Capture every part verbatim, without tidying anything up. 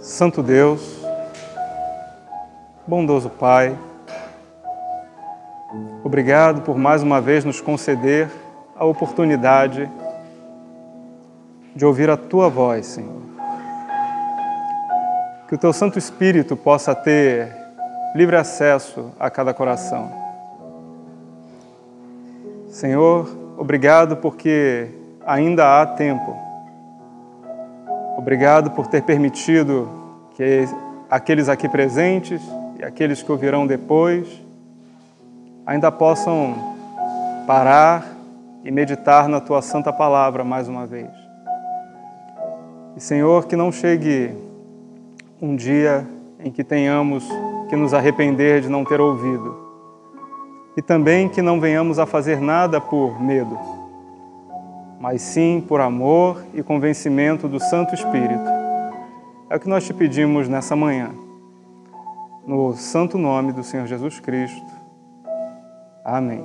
Santo Deus, bondoso Pai, obrigado por mais uma vez nos conceder a oportunidade de ouvir a Tua voz, Senhor. Que o Teu Santo Espírito possa ter livre acesso a cada coração. Senhor, obrigado porque ainda há tempo. Obrigado por ter permitido que aqueles aqui presentes e aqueles que ouvirão depois ainda possam parar e meditar na Tua Santa Palavra mais uma vez. E, Senhor, que não chegue um dia em que tenhamos que nos arrepender de não ter ouvido. E também que não venhamos a fazer nada por medo, mas sim por amor e convencimento do Santo Espírito. É o que nós te pedimos nessa manhã. No santo nome do Senhor Jesus Cristo. Amém.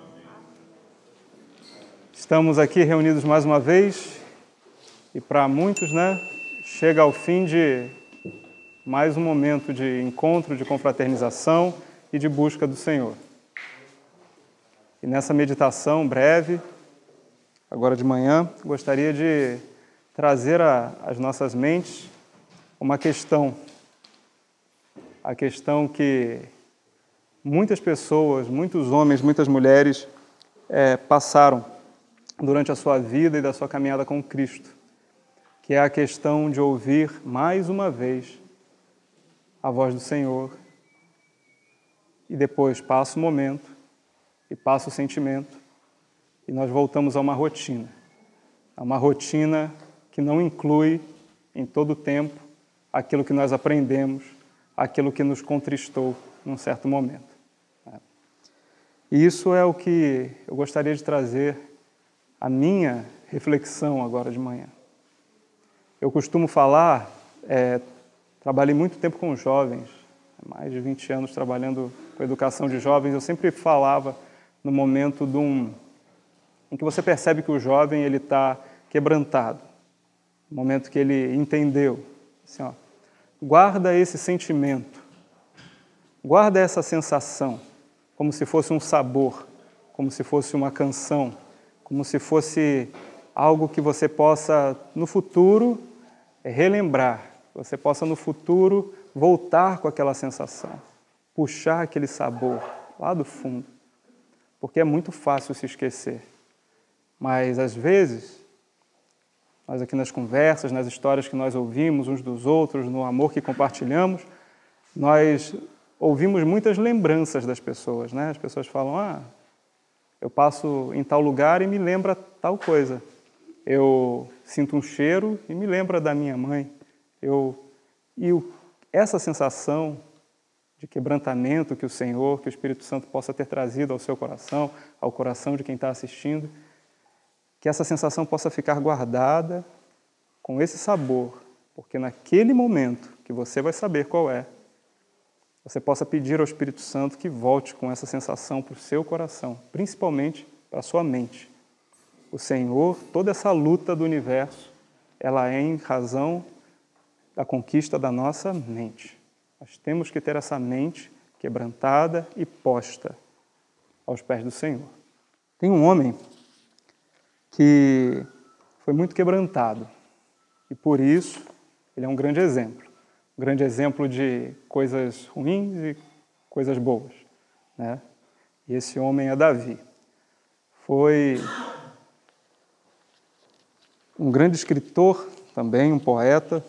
Estamos aqui reunidos mais uma vez e para muitos, né, chega ao fim de mais um momento de encontro, de confraternização e de busca do Senhor. E nessa meditação breve, agora de manhã, gostaria de trazer às nossas mentes uma questão. A questão que muitas pessoas, muitos homens, muitas mulheres é, passaram durante a sua vida e da sua caminhada com Cristo, que é a questão de ouvir mais uma vez a voz do Senhor e depois passa o momento e passa o sentimento e nós voltamos a uma rotina, a uma rotina que não inclui em todo o tempo aquilo que nós aprendemos, aquilo que nos contristou num certo momento. E isso é o que eu gostaria de trazer a minha reflexão agora de manhã. Eu costumo falar, é, trabalhei muito tempo com jovens, mais de vinte anos trabalhando com educação de jovens, eu sempre falava no momento de um, em que você percebe que o jovem ele está quebrantado, no momento que ele entendeu, assim, ó, guarda esse sentimento, guarda essa sensação, como se fosse um sabor, como se fosse uma canção, como se fosse algo que você possa, no futuro, relembrar, você possa, no futuro, voltar com aquela sensação, puxar aquele sabor lá do fundo, porque é muito fácil se esquecer. Mas, às vezes, nós aqui nas conversas, nas histórias que nós ouvimos uns dos outros, no amor que compartilhamos, nós ouvimos muitas lembranças das pessoas, né? As pessoas falam, ah, eu passo em tal lugar e me lembra tal coisa. Eu sinto um cheiro e me lembra da minha mãe. Eu... E o... essa sensação de quebrantamento que o Senhor, que o Espírito Santo possa ter trazido ao seu coração, ao coração de quem está assistindo, que essa sensação possa ficar guardada com esse sabor, porque naquele momento que você vai saber qual é, você possa pedir ao Espírito Santo que volte com essa sensação para o seu coração, principalmente para a sua mente. O Senhor, toda essa luta do universo, ela é em razão da conquista da nossa mente. Nós temos que ter essa mente quebrantada e posta aos pés do Senhor. Tem um homem que foi muito quebrantado e, por isso, ele é um grande exemplo. Um grande exemplo de coisas ruins e coisas boas, né? E esse homem é Davi. Foi um grande escritor também, um poeta,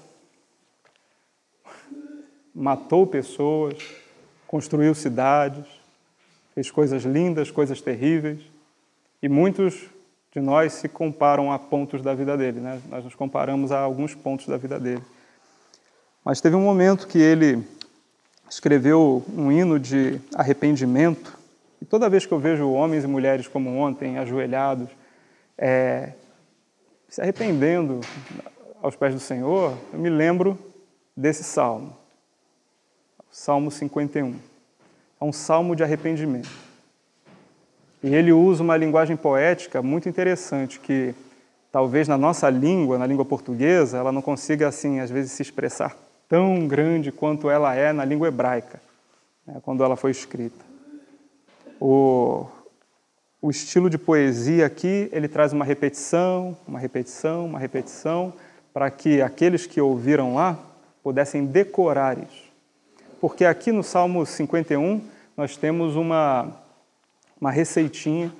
matou pessoas, construiu cidades, fez coisas lindas, coisas terríveis, e muitos de nós se comparam a pontos da vida dele, né? Nós nos comparamos a alguns pontos da vida dele. Mas teve um momento que ele escreveu um hino de arrependimento, e toda vez que eu vejo homens e mulheres como ontem, ajoelhados, é, se arrependendo aos pés do Senhor, eu me lembro desse salmo. Salmo cinquenta e um. É um salmo de arrependimento. E ele usa uma linguagem poética muito interessante, que talvez na nossa língua, na língua portuguesa, ela não consiga, assim, às vezes se expressar tão grande quanto ela é na língua hebraica, né, quando ela foi escrita. O, o estilo de poesia aqui, ele traz uma repetição, uma repetição, uma repetição, para que aqueles que ouviram lá pudessem decorar isso. Porque aqui no Salmo cinquenta e um, nós temos uma, uma receitinha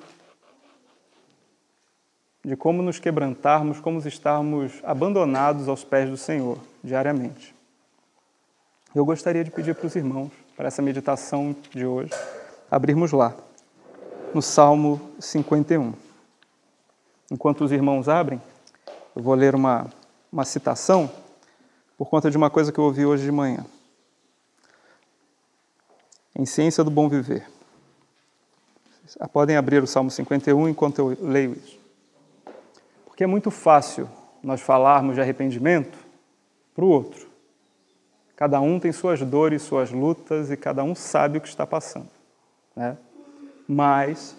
de como nos quebrantarmos, como estarmos abandonados aos pés do Senhor, diariamente. Eu gostaria de pedir para os irmãos, para essa meditação de hoje, abrirmos lá, no Salmo cinquenta e um. Enquanto os irmãos abrem, eu vou ler uma, uma citação por conta de uma coisa que eu ouvi hoje de manhã. Em Ciência do Bom Viver. Podem abrir o Salmo cinquenta e um enquanto eu leio isso. Porque é muito fácil nós falarmos de arrependimento para o outro. Cada um tem suas dores, suas lutas, e cada um sabe o que está passando, né? Mas,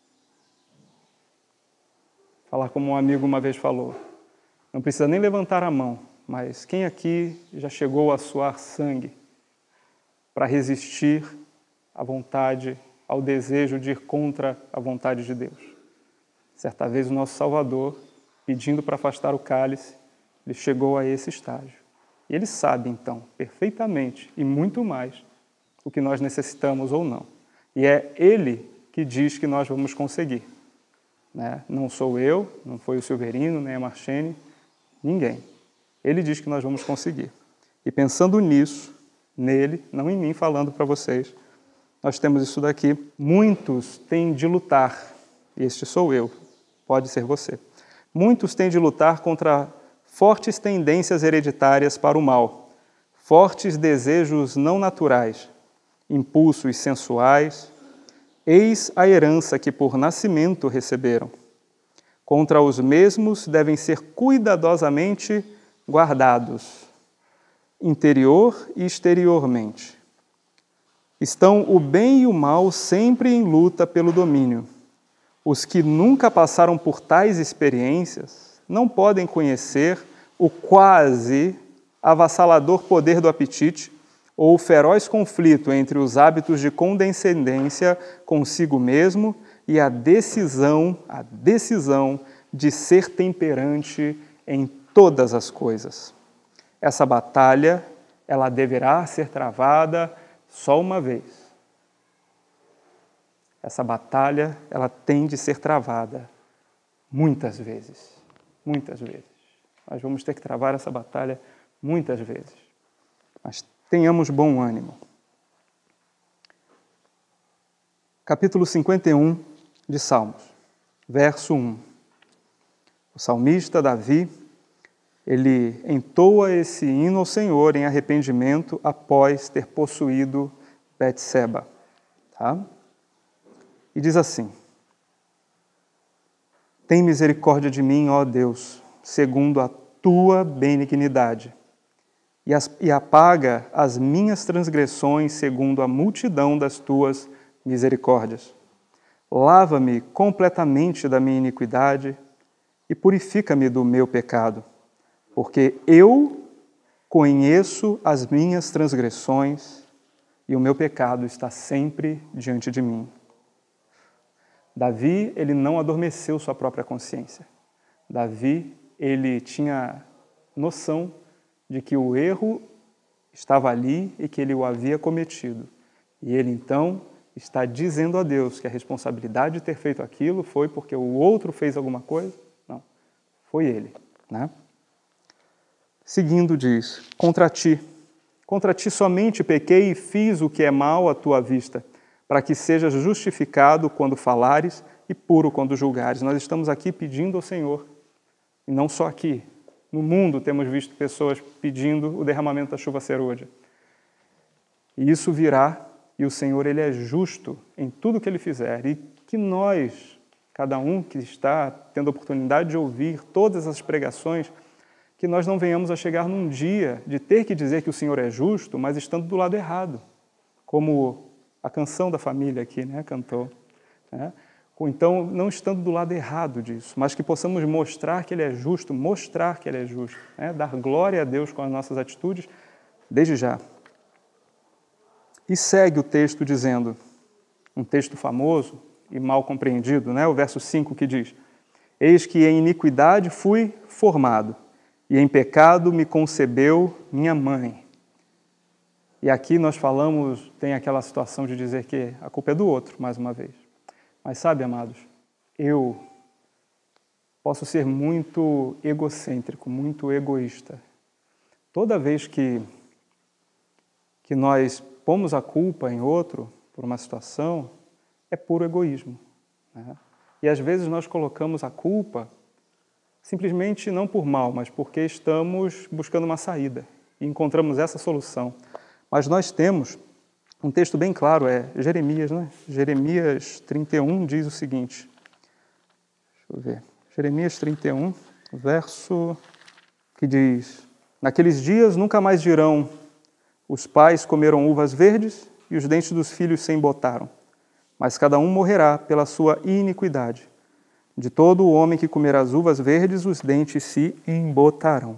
falar como um amigo uma vez falou, não precisa nem levantar a mão, mas quem aqui já chegou a suar sangue para resistir à vontade, ao desejo de ir contra a vontade de Deus? Certa vez o nosso Salvador, pedindo para afastar o cálice, ele chegou a esse estágio. E ele sabe, então, perfeitamente, e muito mais, o que nós necessitamos ou não. E é ele que diz que nós vamos conseguir, né? Não sou eu, não foi o Silverino, nem a Marchene, ninguém. Ele diz que nós vamos conseguir. E pensando nisso, nele, não em mim falando para vocês, nós temos isso daqui. Muitos têm de lutar, e este sou eu, pode ser você. Muitos têm de lutar contra fortes tendências hereditárias para o mal, fortes desejos não naturais, impulsos sensuais. Eis a herança que por nascimento receberam. Contra os mesmos devem ser cuidadosamente guardados, interior e exteriormente. Estão o bem e o mal sempre em luta pelo domínio. Os que nunca passaram por tais experiências não podem conhecer o quase avassalador poder do apetite ou o feroz conflito entre os hábitos de condescendência consigo mesmo e a decisão, a decisão de ser temperante em todas as coisas. Essa batalha, ela deverá ser travada só uma vez. Essa batalha, ela tem de ser travada muitas vezes, muitas vezes. Nós vamos ter que travar essa batalha muitas vezes. Mas tenhamos bom ânimo. Capítulo cinquenta e um de Salmos, verso um. O salmista Davi, ele entoa esse hino ao Senhor em arrependimento após ter possuído Betseba. Tá? E diz assim: tem misericórdia de mim, ó Deus, segundo a tua benignidade, e, as, e apaga as minhas transgressões segundo a multidão das tuas misericórdias. Lava-me completamente da minha iniquidade e purifica-me do meu pecado, porque eu conheço as minhas transgressões e o meu pecado está sempre diante de mim. Davi, ele não adormeceu sua própria consciência. Davi, ele tinha noção de que o erro estava ali e que ele o havia cometido. E ele, então, está dizendo a Deus que a responsabilidade de ter feito aquilo foi porque o outro fez alguma coisa? Não, foi ele, né? Seguindo diz, contra ti, contra ti somente pequei e fiz o que é mal à tua vista, para que sejas justificado quando falares e puro quando julgares. Nós estamos aqui pedindo ao Senhor, e não só aqui. No mundo temos visto pessoas pedindo o derramamento da chuva serôdia. E isso virá, e o Senhor, ele é justo em tudo que ele fizer. E que nós, cada um que está tendo a oportunidade de ouvir todas as pregações, que nós não venhamos a chegar num dia de ter que dizer que o Senhor é justo, mas estando do lado errado, como a canção da família aqui, né, cantou. Né? Ou então, não estando do lado errado disso, mas que possamos mostrar que Ele é justo, mostrar que Ele é justo, né? Dar glória a Deus com as nossas atitudes, desde já. E segue o texto dizendo, um texto famoso e mal compreendido, né? O verso cinco que diz, eis que em iniquidade fui formado, e em pecado me concebeu minha mãe. E aqui nós falamos, tem aquela situação de dizer que a culpa é do outro, mais uma vez. Mas sabe, amados, eu posso ser muito egocêntrico, muito egoísta. Toda vez que, que nós pomos a culpa em outro por uma situação, é puro egoísmo, né? E às vezes nós colocamos a culpa simplesmente não por mal, mas porque estamos buscando uma saída e encontramos essa solução. Mas nós temos um texto bem claro, é Jeremias, né? Jeremias trinta e um diz o seguinte, deixa eu ver, Jeremias trinta e um, verso que diz, naqueles dias nunca mais dirão, os pais comeram uvas verdes e os dentes dos filhos se embotaram, mas cada um morrerá pela sua iniquidade. De todo o homem que comer as uvas verdes, os dentes se embotarão.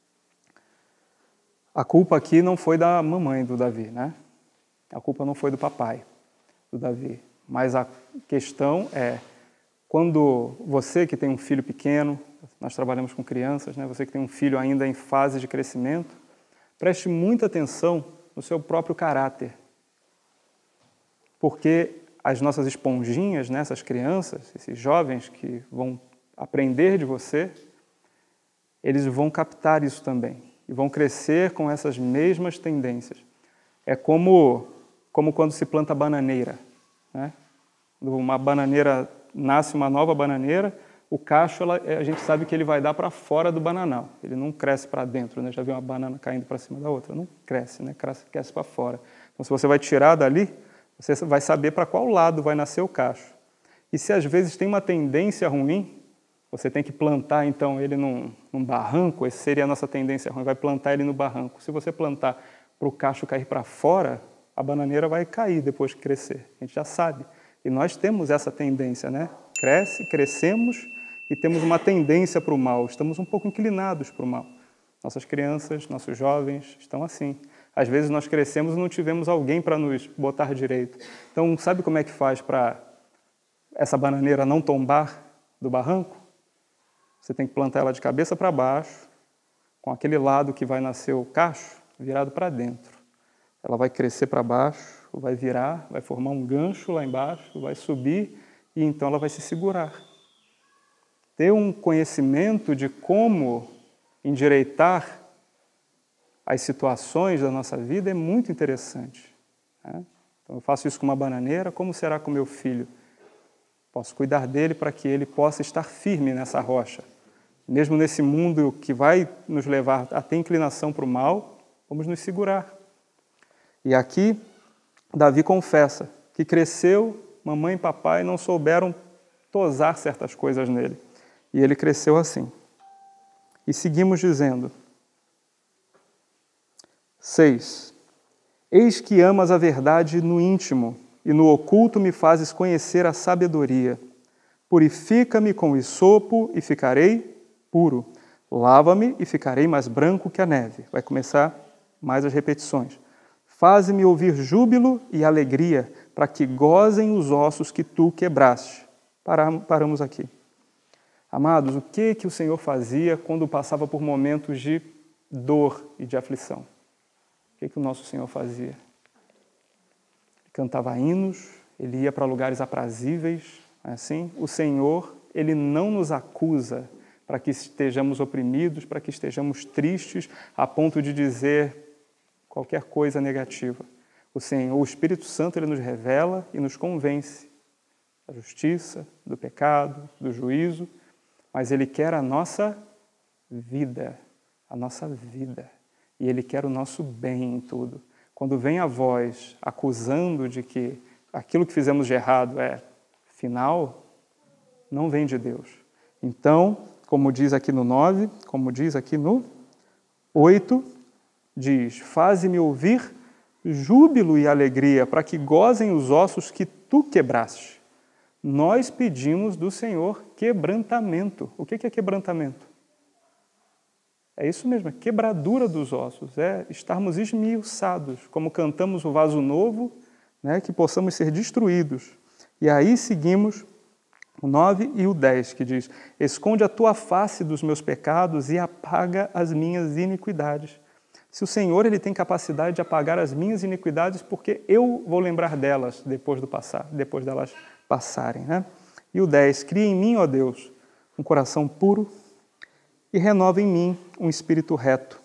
A culpa aqui não foi da mamãe do Davi, né? A culpa não foi do papai do Davi. Mas a questão é, quando você que tem um filho pequeno, nós trabalhamos com crianças, né? Você que tem um filho ainda em fase de crescimento, preste muita atenção no seu próprio caráter. Porque as nossas esponjinhas, né, essas crianças, esses jovens que vão aprender de você, eles vão captar isso também e vão crescer com essas mesmas tendências. É como, como quando se planta bananeira, né? Uma bananeira, nasce uma nova bananeira, o cacho, ela, a gente sabe que ele vai dar para fora do bananal, ele não cresce para dentro, né? Já viu uma banana caindo para cima da outra? Não cresce, né? Cresce, cresce para fora. Então, se você vai tirar dali, você vai saber para qual lado vai nascer o cacho. E se às vezes tem uma tendência ruim, você tem que plantar então ele num, num barranco, essa seria a nossa tendência ruim, vai plantar ele no barranco. Se você plantar para o cacho cair para fora, a bananeira vai cair depois que crescer. A gente já sabe. E nós temos essa tendência, né? Cresce, crescemos e temos uma tendência para o mal. Estamos um pouco inclinados para o mal. Nossas crianças, nossos jovens estão assim. Às vezes nós crescemos e não tivemos alguém para nos botar direito. Então, sabe como é que faz para essa bananeira não tombar do barranco? Você tem que plantar ela de cabeça para baixo, com aquele lado que vai nascer o cacho virado para dentro. Ela vai crescer para baixo, vai virar, vai formar um gancho lá embaixo, vai subir e então ela vai se segurar. Ter um conhecimento de como endireitar as situações da nossa vida é muito interessante, né? Então, eu faço isso com uma bananeira, como será com meu filho? Posso cuidar dele para que ele possa estar firme nessa rocha. Mesmo nesse mundo que vai nos levar a ter inclinação para o mal, vamos nos segurar. E aqui, Davi confessa que cresceu, mamãe e papai não souberam tosar certas coisas nele. E ele cresceu assim. E seguimos dizendo, seis. Eis que amas a verdade no íntimo, e no oculto me fazes conhecer a sabedoria. Purifica-me com hisopo e ficarei puro. Lava-me e ficarei mais branco que a neve. Vai começar mais as repetições. Faze-me ouvir júbilo e alegria, para que gozem os ossos que tu quebraste. Paramos aqui. Amados, o que, que o Senhor fazia quando passava por momentos de dor e de aflição? O que, que o nosso Senhor fazia? Ele cantava hinos, ele ia para lugares aprazíveis, assim. O Senhor, ele não nos acusa para que estejamos oprimidos, para que estejamos tristes, a ponto de dizer qualquer coisa negativa. O Senhor, o Espírito Santo, ele nos revela e nos convence da justiça, do pecado, do juízo, mas ele quer a nossa vida, a nossa vida. E Ele quer o nosso bem em tudo. Quando vem a voz acusando de que aquilo que fizemos de errado é final, não vem de Deus. Então, como diz aqui no nove, como diz aqui no oito, diz, faze-me ouvir júbilo e alegria, para que gozem os ossos que tu quebraste. Nós pedimos do Senhor quebrantamento. O que é quebrantamento? É isso mesmo, é quebradura dos ossos, é estarmos esmiuçados, como cantamos o vaso novo, né, que possamos ser destruídos. E aí seguimos o nove e o dez, que diz: esconde a tua face dos meus pecados e apaga as minhas iniquidades. Se o Senhor ele tem capacidade de apagar as minhas iniquidades, porque eu vou lembrar delas depois do passar, depois delas passarem, né? E o dez, cria em mim, ó Deus, um coração puro e renova em mim um espírito reto.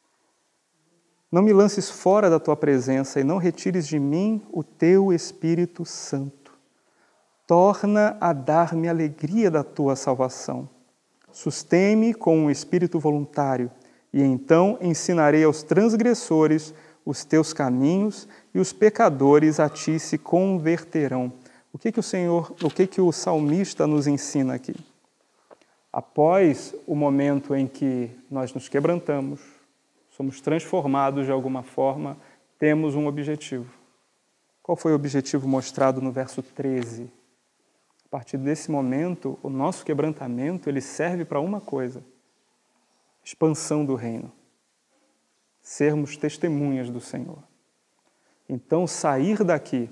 Não me lances fora da tua presença e não retires de mim o teu Espírito Santo. Torna a dar-me a alegria da tua salvação. Sustém-me com um espírito voluntário, e então ensinarei aos transgressores os teus caminhos, e os pecadores a ti se converterão. O que que o Senhor, o que que o salmista nos ensina aqui? Após o momento em que nós nos quebrantamos, somos transformados de alguma forma, temos um objetivo. Qual foi o objetivo mostrado no verso treze? A partir desse momento, o nosso quebrantamento ele serve para uma coisa: expansão do reino. Sermos testemunhas do Senhor. Então, sair daqui,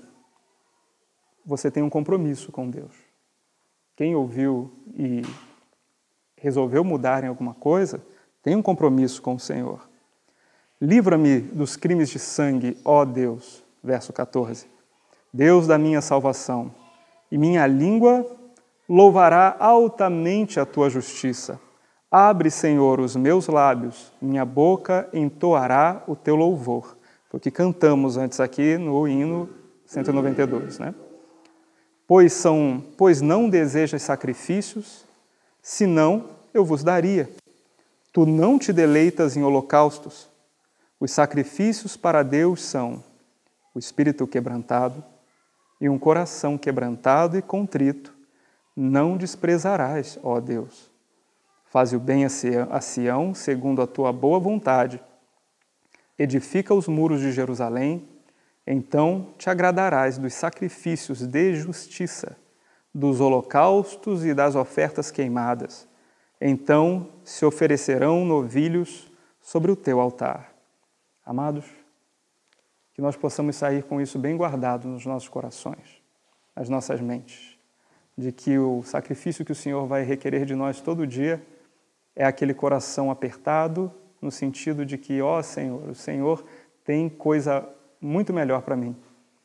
você tem um compromisso com Deus. Quem ouviu e resolveu mudar em alguma coisa, tem um compromisso com o Senhor. Livra-me dos crimes de sangue, ó Deus, verso quatorze. Deus da minha salvação, e minha língua louvará altamente a tua justiça. Abre, Senhor, os meus lábios, minha boca entoará o teu louvor. Foi o que cantamos antes aqui no hino cento e noventa e dois, né? Pois, são, pois não desejas sacrifícios, senão eu vos daria. Tu não te deleitas em holocaustos. Os sacrifícios para Deus são o espírito quebrantado e um coração quebrantado e contrito. Não desprezarás, ó Deus. Faze o bem a Sião, segundo a tua boa vontade. Edifica os muros de Jerusalém, então te agradarás dos sacrifícios de justiça, dos holocaustos e das ofertas queimadas. Então se oferecerão novilhos sobre o teu altar. Amados, que nós possamos sair com isso bem guardado nos nossos corações, nas nossas mentes, de que o sacrifício que o Senhor vai requerer de nós todo dia é aquele coração apertado, no sentido de que, ó Senhor, o Senhor tem coisa muito melhor para mim.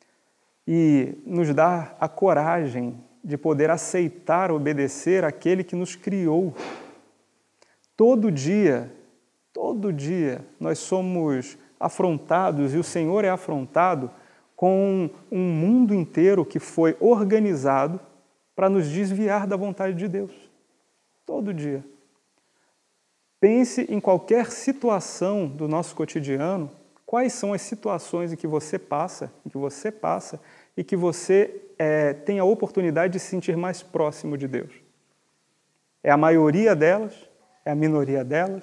E nos dar a coragem de poder aceitar, obedecer aquele que nos criou. Todo dia, todo dia, nós somos afrontados, e o Senhor é afrontado com um mundo inteiro que foi organizado para nos desviar da vontade de Deus. Todo dia. Pense em qualquer situação do nosso cotidiano, quais são as situações em que você passa, em que você passa, e que você é, tem a oportunidade de se sentir mais próximo de Deus. É a maioria delas? É a minoria delas?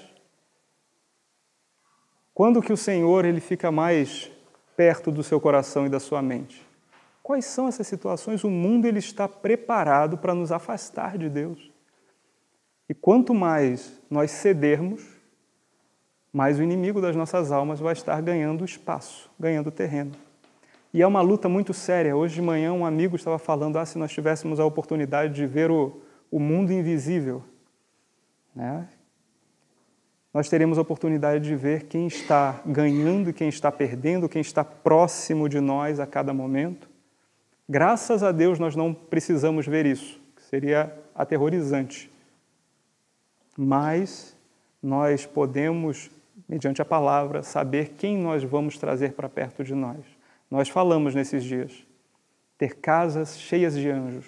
Quando que o Senhor ele fica mais perto do seu coração e da sua mente? Quais são essas situações? O mundo ele está preparado para nos afastar de Deus. E quanto mais nós cedermos, mais o inimigo das nossas almas vai estar ganhando espaço, ganhando terreno. E é uma luta muito séria. Hoje de manhã um amigo estava falando, ah, se nós tivéssemos a oportunidade de ver o, o mundo invisível, né? Nós teremos a oportunidade de ver quem está ganhando e quem está perdendo, quem está próximo de nós a cada momento. Graças a Deus nós não precisamos ver isso, que seria aterrorizante. Mas nós podemos, mediante a palavra, saber quem nós vamos trazer para perto de nós. Nós falamos nesses dias, ter casas cheias de anjos,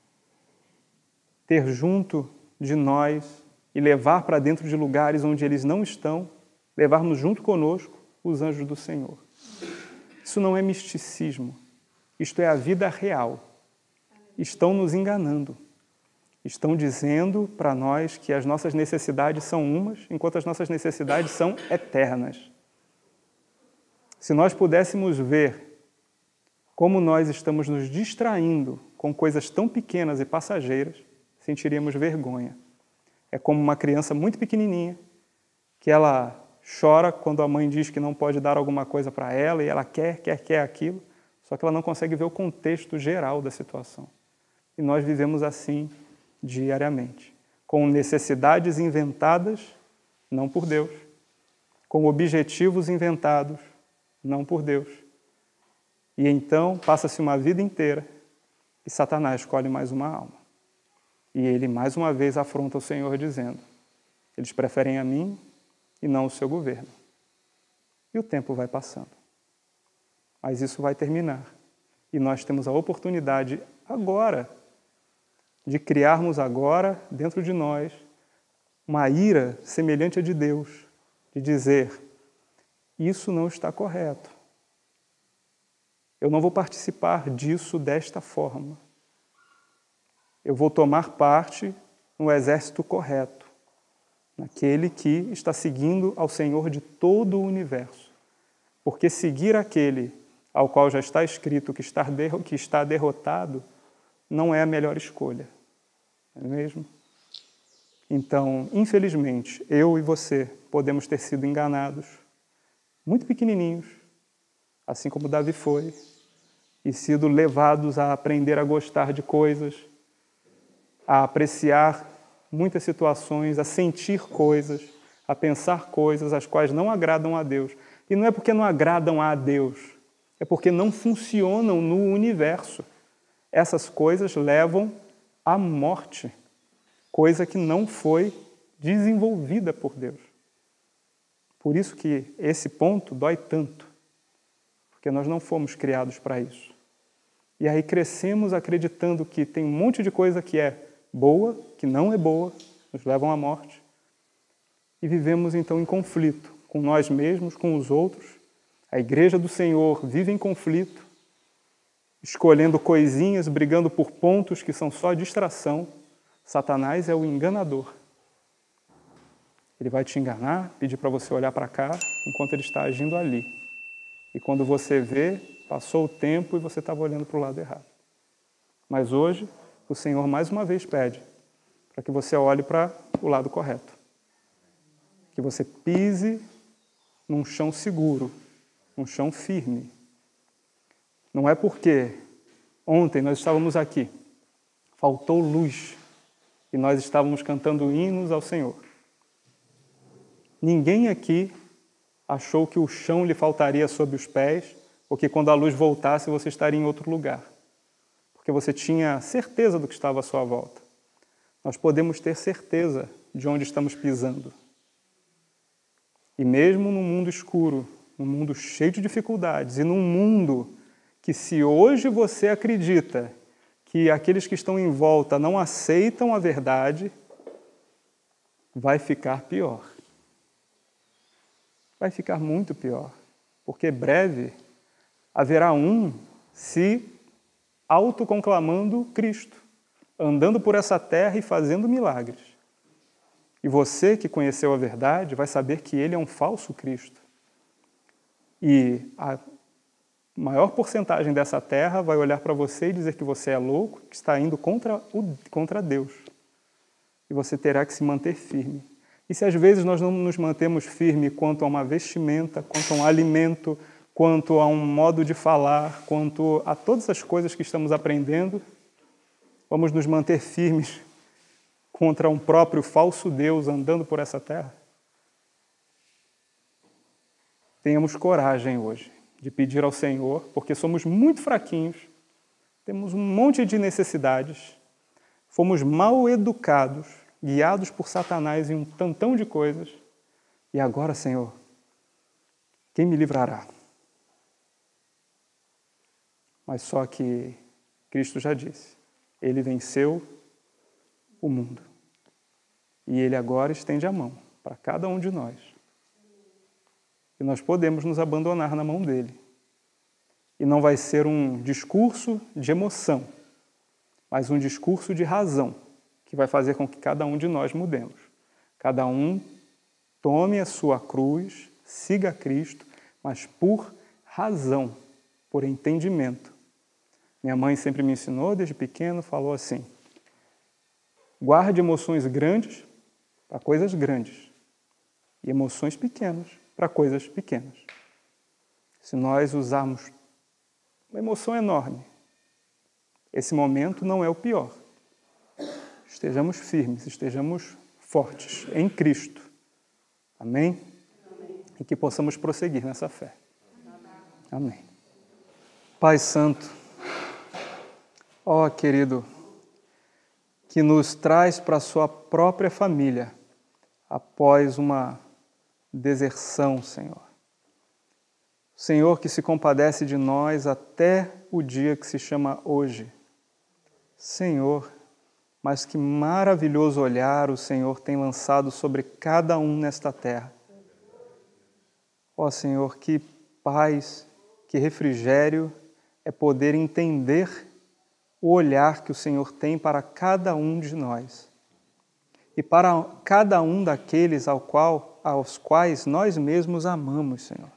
ter junto de nós e levar para dentro de lugares onde eles não estão, levarmos junto conosco os anjos do Senhor. Isso não é misticismo, isto é a vida real. Estão nos enganando. Estão dizendo para nós que as nossas necessidades são umas, enquanto as nossas necessidades são eternas. Se nós pudéssemos ver como nós estamos nos distraindo com coisas tão pequenas e passageiras, sentiríamos vergonha. É como uma criança muito pequenininha que ela chora quando a mãe diz que não pode dar alguma coisa para ela e ela quer, quer, quer aquilo, só que ela não consegue ver o contexto geral da situação. E nós vivemos assim diariamente, com necessidades inventadas, não por Deus, com objetivos inventados, não por Deus. E então passa-se uma vida inteira e Satanás escolhe mais uma alma. E ele mais uma vez afronta o Senhor dizendo: eles preferem a mim e não o seu governo. E o tempo vai passando. Mas isso vai terminar. E nós temos a oportunidade agora de criarmos agora, dentro de nós, uma ira semelhante à de Deus, de dizer: isso não está correto. Eu não vou participar disso desta forma. Eu vou tomar parte no exército correto, naquele que está seguindo ao Senhor de todo o universo. Porque seguir aquele ao qual já está escrito que está derrotado não é a melhor escolha. Não é mesmo? Então, infelizmente, eu e você podemos ter sido enganados, muito pequenininhos, assim como Davi foi, e sido levados a aprender a gostar de coisas, a apreciar muitas situações, a sentir coisas, a pensar coisas as quais não agradam a Deus. E não é porque não agradam a Deus, é porque não funcionam no universo. Essas coisas levam à morte, coisa que não foi desenvolvida por Deus. Por isso que esse ponto dói tanto, porque nós não fomos criados para isso. E aí crescemos acreditando que tem um monte de coisa que é boa, que não é boa, nos levam à morte. E vivemos então em conflito com nós mesmos, com os outros. A igreja do Senhor vive em conflito, escolhendo coisinhas, brigando por pontos que são só distração. Satanás é o enganador. Ele vai te enganar, pedir para você olhar para cá, enquanto ele está agindo ali. E quando você vê, passou o tempo e você estava olhando para o lado errado. Mas hoje, o Senhor mais uma vez pede para que você olhe para o lado correto. Que você pise num chão seguro, num chão firme. Não é porque ontem nós estávamos aqui, faltou luz, e nós estávamos cantando hinos ao Senhor. Ninguém aqui achou que o chão lhe faltaria sob os pés, ou que quando a luz voltasse você estaria em outro lugar, porque você tinha certeza do que estava à sua volta. Nós podemos ter certeza de onde estamos pisando. E mesmo num mundo escuro, num mundo cheio de dificuldades, e num mundo que, se hoje você acredita que aqueles que estão em volta não aceitam a verdade, vai ficar pior. Vai ficar muito pior, porque breve haverá um se autoconclamando Cristo, andando por essa terra e fazendo milagres. E você que conheceu a verdade vai saber que ele é um falso Cristo. E a maior porcentagem dessa terra vai olhar para você e dizer que você é louco, que está indo contra, o, contra Deus. E você terá que se manter firme. E se às vezes nós não nos mantemos firmes quanto a uma vestimenta, quanto a um alimento, quanto a um modo de falar, quanto a todas as coisas que estamos aprendendo, vamos nos manter firmes contra um próprio falso Deus andando por essa terra? Tenhamos coragem hoje de pedir ao Senhor, porque somos muito fraquinhos, temos um monte de necessidades, fomos mal educados, guiados por Satanás em um tantão de coisas. E agora, Senhor, quem me livrará? Mas só que Cristo já disse, ele venceu o mundo. E ele agora estende a mão para cada um de nós. E nós podemos nos abandonar na mão dele. E não vai ser um discurso de emoção, mas um discurso de razão, que vai fazer com que cada um de nós mudemos. Cada um tome a sua cruz, siga Cristo, mas por razão, por entendimento. Minha mãe sempre me ensinou, desde pequeno, falou assim, guarde emoções grandes para coisas grandes e emoções pequenas para coisas pequenas. Se nós usarmos uma emoção enorme, esse momento não é o pior. Estejamos firmes, estejamos fortes em Cristo. Amém? Amém. E que possamos prosseguir nessa fé. Amém. Pai Santo, ó querido, que nos traz para a sua própria família após uma deserção, Senhor. Senhor que se compadece de nós até o dia que se chama hoje. Senhor, mas que maravilhoso olhar o Senhor tem lançado sobre cada um nesta terra. Ó Senhor, que paz, que refrigério é poder entender o olhar que o Senhor tem para cada um de nós e para cada um daqueles ao qual, aos quais nós mesmos amamos, Senhor.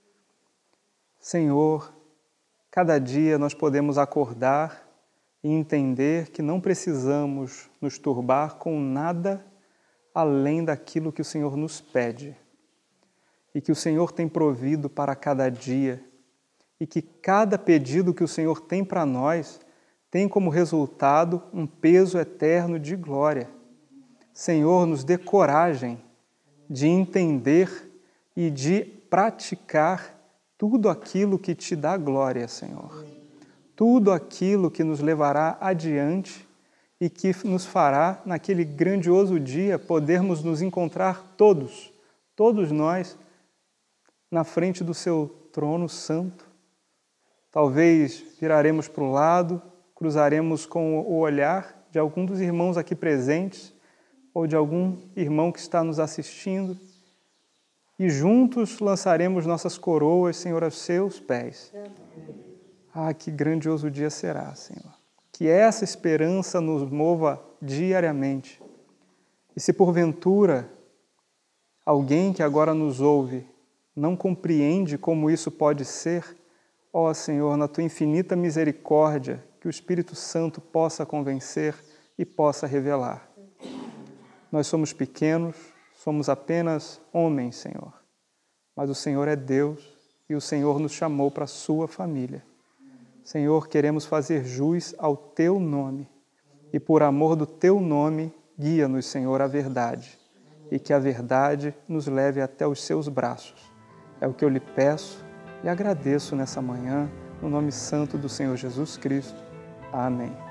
Senhor, cada dia nós podemos acordar e entender que não precisamos nos turbar com nada além daquilo que o Senhor nos pede e que o Senhor tem provido para cada dia e que cada pedido que o Senhor tem para nós tem como resultado um peso eterno de glória. Senhor, nos dê coragem de entender e de praticar tudo aquilo que te dá glória, Senhor. Tudo aquilo que nos levará adiante e que nos fará, naquele grandioso dia, podermos nos encontrar todos, todos nós, na frente do seu trono santo. Talvez viraremos para o lado, cruzaremos com o olhar de algum dos irmãos aqui presentes ou de algum irmão que está nos assistindo e juntos lançaremos nossas coroas, Senhor, aos seus pés. Ah, que grandioso dia será, Senhor. Que essa esperança nos mova diariamente. E se porventura alguém que agora nos ouve não compreende como isso pode ser, ó Senhor, na Tua infinita misericórdia, que o Espírito Santo possa convencer e possa revelar. Nós somos pequenos, somos apenas homens, Senhor. Mas o Senhor é Deus e o Senhor nos chamou para a sua família. Senhor, queremos fazer jus ao Teu nome e por amor do Teu nome, guia-nos, Senhor, à verdade e que a verdade nos leve até os Seus braços. É o que eu lhe peço e agradeço nessa manhã, no nome santo do Senhor Jesus Cristo. Amém.